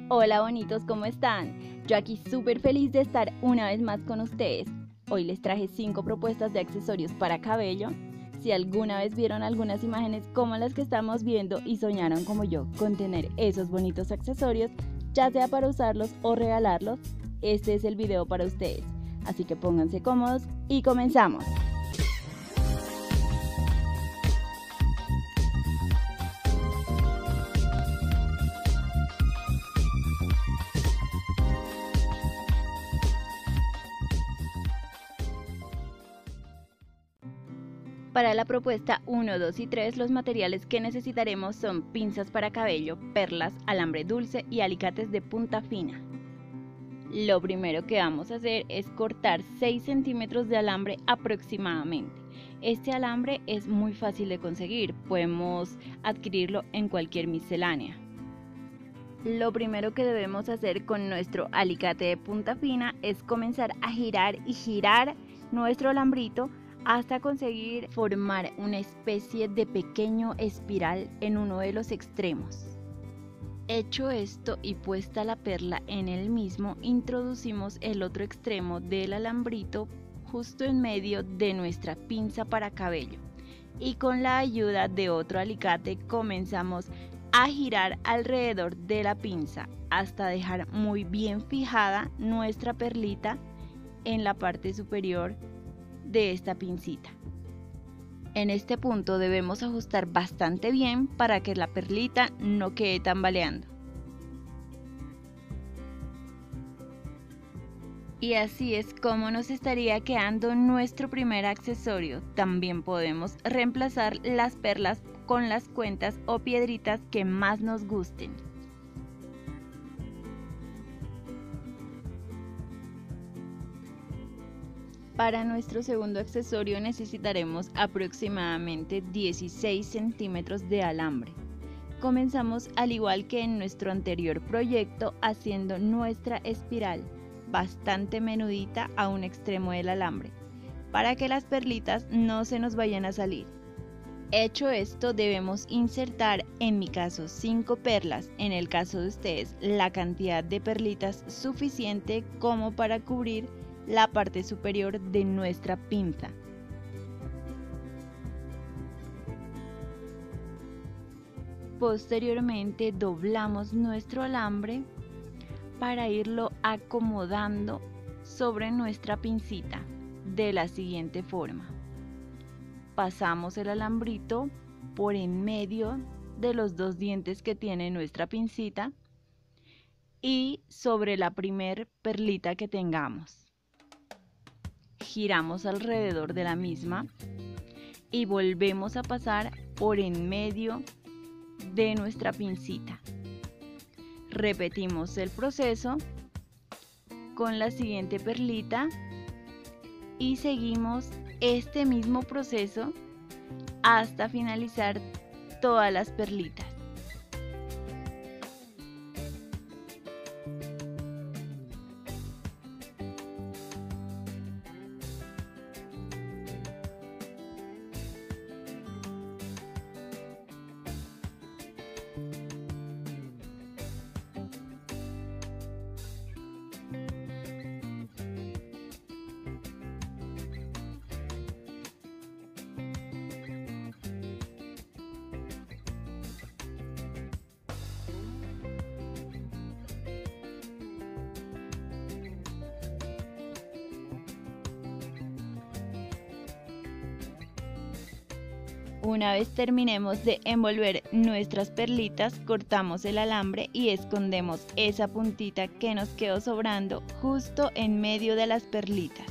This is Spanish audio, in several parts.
Hola bonitos, ¿cómo están? Yo aquí súper feliz de estar una vez más con ustedes. Hoy les traje 5 propuestas de accesorios para cabello. Si alguna vez vieron algunas imágenes como las que estamos viendo y soñaron como yo con tener esos bonitos accesorios, ya sea para usarlos o regalarlos, este es el video para ustedes. Así que pónganse cómodos y comenzamos. Para la propuesta 1, 2 y 3, los materiales que necesitaremos son pinzas para cabello, perlas, alambre dulce y alicates de punta fina. Lo primero que vamos a hacer es cortar 6 centímetros de alambre aproximadamente. Este alambre es muy fácil de conseguir, podemos adquirirlo en cualquier miscelánea. Lo primero que debemos hacer con nuestro alicate de punta fina es comenzar a girar y girar nuestro alambrito hasta conseguir formar una especie de pequeño espiral en uno de los extremos. Hecho esto y puesta la perla en el mismo, introducimos el otro extremo del alambrito justo en medio de nuestra pinza para cabello y con la ayuda de otro alicate comenzamos a girar alrededor de la pinza hasta dejar muy bien fijada nuestra perlita en la parte superior de esta pincita. En este punto debemos ajustar bastante bien para que la perlita no quede tambaleando. Y así es como nos estaría quedando nuestro primer accesorio. También podemos reemplazar las perlas con las cuentas o piedritas que más nos gusten. Para nuestro segundo accesorio necesitaremos aproximadamente 16 centímetros de alambre. Comenzamos al igual que en nuestro anterior proyecto haciendo nuestra espiral bastante menudita a un extremo del alambre para que las perlitas no se nos vayan a salir. Hecho esto, debemos insertar, en mi caso 5 perlas, en el caso de ustedes la cantidad de perlitas suficiente como para cubrir la parte superior de nuestra pinza. Posteriormente doblamos nuestro alambre para irlo acomodando sobre nuestra pincita de la siguiente forma. Pasamos el alambrito por en medio de los 2 dientes que tiene nuestra pincita y sobre la primer perlita que tengamos. Giramos alrededor de la misma y volvemos a pasar por en medio de nuestra pincita. Repetimos el proceso con la siguiente perlita y seguimos este mismo proceso hasta finalizar todas las perlitas. Una vez terminemos de envolver nuestras perlitas, cortamos el alambre y escondemos esa puntita que nos quedó sobrando justo en medio de las perlitas.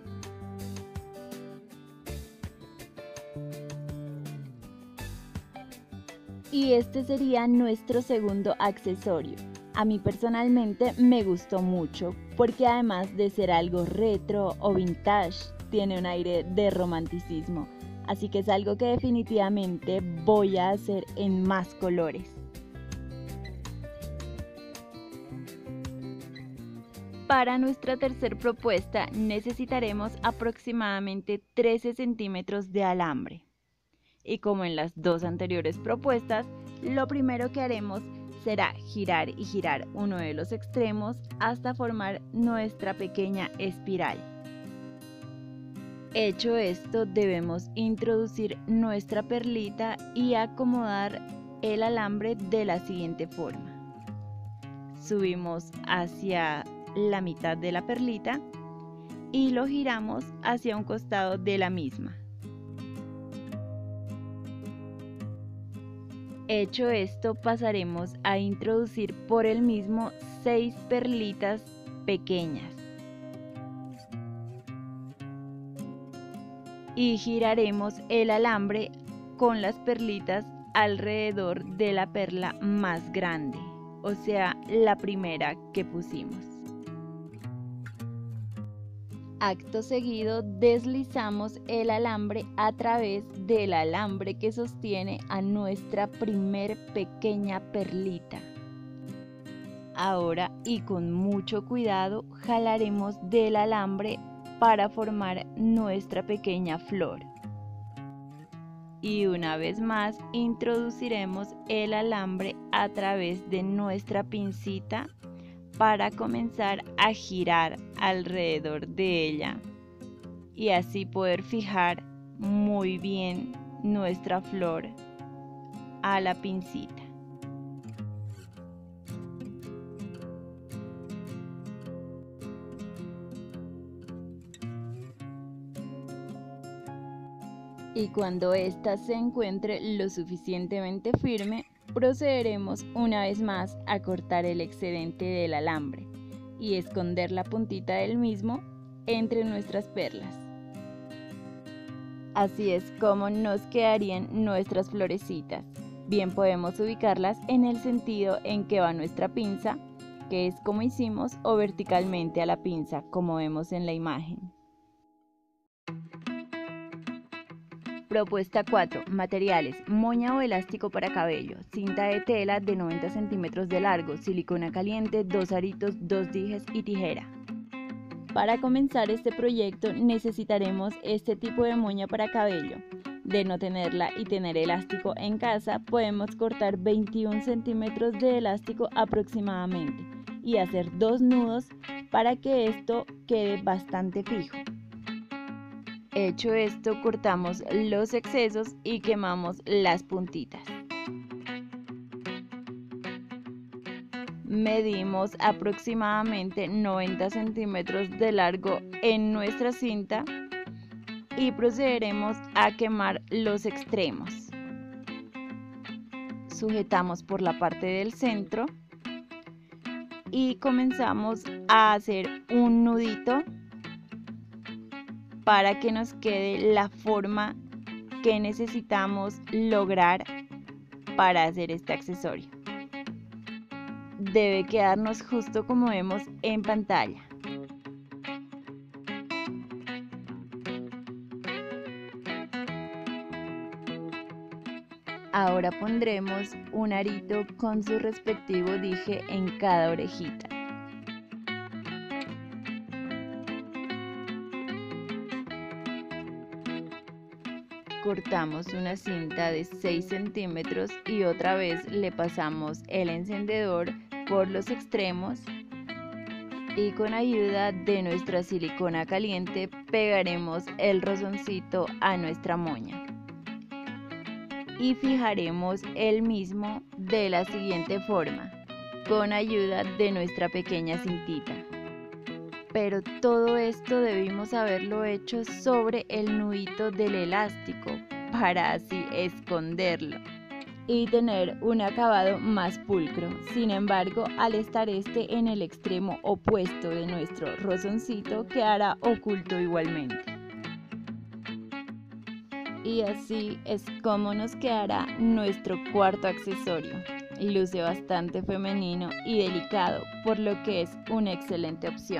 Y este sería nuestro segundo accesorio. A mí personalmente me gustó mucho porque además de ser algo retro o vintage, tiene un aire de romanticismo. Así que es algo que definitivamente voy a hacer en más colores. Para nuestra tercera propuesta necesitaremos aproximadamente 13 centímetros de alambre. Y como en las dos anteriores propuestas, lo primero que haremos será girar y girar uno de los extremos hasta formar nuestra pequeña espiral. Hecho esto, debemos introducir nuestra perlita y acomodar el alambre de la siguiente forma. Subimos hacia la mitad de la perlita y lo giramos hacia un costado de la misma. Hecho esto, pasaremos a introducir por el mismo 6 perlitas pequeñas y giraremos el alambre con las perlitas alrededor de la perla más grande, o sea, la primera que pusimos. Acto seguido, deslizamos el alambre a través del alambre que sostiene a nuestra primer pequeña perlita. Ahora, y con mucho cuidado, jalaremos del alambre para formar nuestra pequeña flor. Y una vez más, introduciremos el alambre a través de nuestra pincita para comenzar a girar alrededor de ella y así poder fijar muy bien nuestra flor a la pincita. Y cuando ésta se encuentre lo suficientemente firme, procederemos una vez más a cortar el excedente del alambre y esconder la puntita del mismo entre nuestras perlas. Así es como nos quedarían nuestras florecitas. Bien podemos ubicarlas en el sentido en que va nuestra pinza, que es como hicimos, o verticalmente a la pinza, como vemos en la imagen. Propuesta 4. Materiales: moña o elástico para cabello, cinta de tela de 90 centímetros de largo, silicona caliente, 2 aritos, 2 dijes y tijera. Para comenzar este proyecto necesitaremos este tipo de moña para cabello. De no tenerla y tener elástico en casa, podemos cortar 21 centímetros de elástico aproximadamente y hacer 2 nudos para que esto quede bastante fijo. Hecho esto, cortamos los excesos y quemamos las puntitas. Medimos aproximadamente 90 centímetros de largo en nuestra cinta y procederemos a quemar los extremos. Sujetamos por la parte del centro y comenzamos a hacer un nudito para que nos quede la forma que necesitamos lograr para hacer este accesorio. Debe quedarnos justo como vemos en pantalla. Ahora pondremos un arito con su respectivo dije en cada orejita. Cortamos una cinta de 6 centímetros y otra vez le pasamos el encendedor por los extremos y con ayuda de nuestra silicona caliente pegaremos el rozoncito a nuestra moña y fijaremos el mismo de la siguiente forma con ayuda de nuestra pequeña cintita. Pero todo esto debimos haberlo hecho sobre el nudito del elástico para así esconderlo y tener un acabado más pulcro. Sin embargo, al estar este en el extremo opuesto de nuestro rozoncito, quedará oculto igualmente. Y así es como nos quedará nuestro cuarto accesorio. Luce bastante femenino y delicado, por lo que es una excelente opción.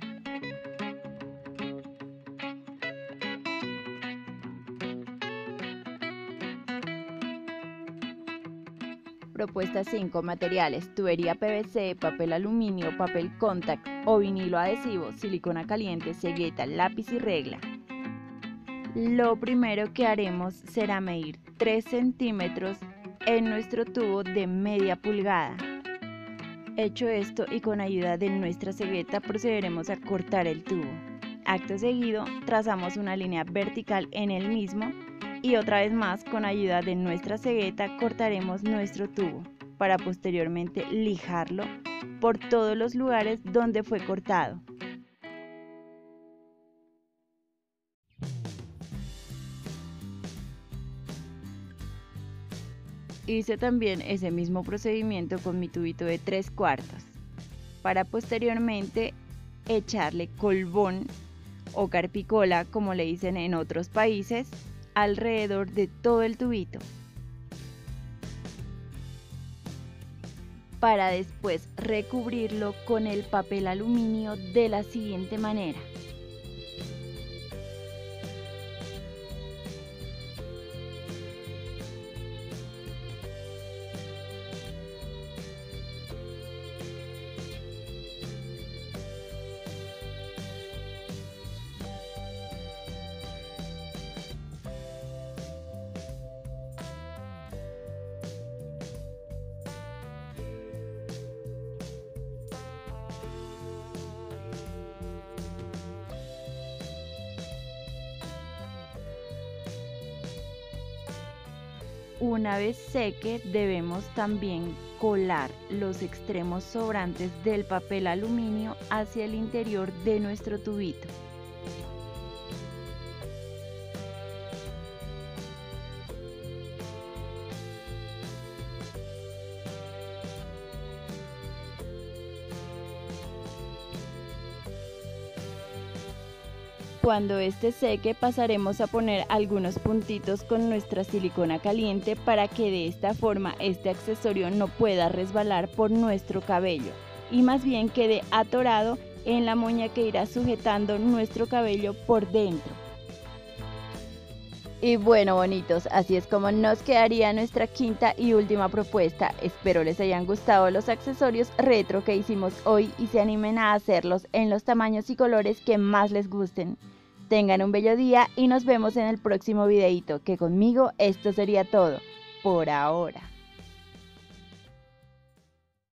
Propuesta 5. Materiales: tubería PVC, papel aluminio, papel contact o vinilo adhesivo, silicona caliente, cegueta, lápiz y regla. Lo primero que haremos será medir 3 centímetros en nuestro tubo de media pulgada. Hecho esto y con ayuda de nuestra cegueta procederemos a cortar el tubo. Acto seguido trazamos una línea vertical en el mismo y otra vez más con ayuda de nuestra cegueta cortaremos nuestro tubo para posteriormente lijarlo por todos los lugares donde fue cortado. Hice también ese mismo procedimiento con mi tubito de 3/4 para posteriormente echarle colbón o carpicola, como le dicen en otros países, alrededor de todo el tubito, para después recubrirlo con el papel aluminio de la siguiente manera. Una vez seque, debemos también colar los extremos sobrantes del papel aluminio hacia el interior de nuestro tubito. Cuando este seque pasaremos a poner algunos puntitos con nuestra silicona caliente para que de esta forma este accesorio no pueda resbalar por nuestro cabello y más bien quede atorado en la moña que irá sujetando nuestro cabello por dentro. Y bueno, bonitos, así es como nos quedaría nuestra quinta y última propuesta. Espero les hayan gustado los accesorios retro que hicimos hoy y se animen a hacerlos en los tamaños y colores que más les gusten. Tengan un bello día y nos vemos en el próximo videito, que conmigo esto sería todo por ahora.